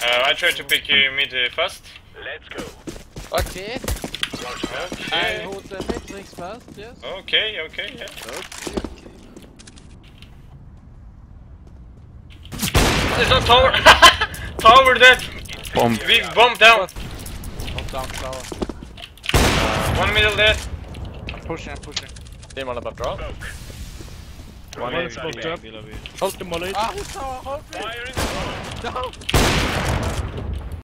I try to pick you mid first. Let's go. Okay. I Okay. hold the mid links first, yes. Okay, yeah. Okay. There's no tower. Tower dead. Bomb. We bomb down. Hold down tower. One middle dead. I'm pushing. Team on about drop. One smoke Hold the molly. Ah, tower, hold me! Fire in the hole. No!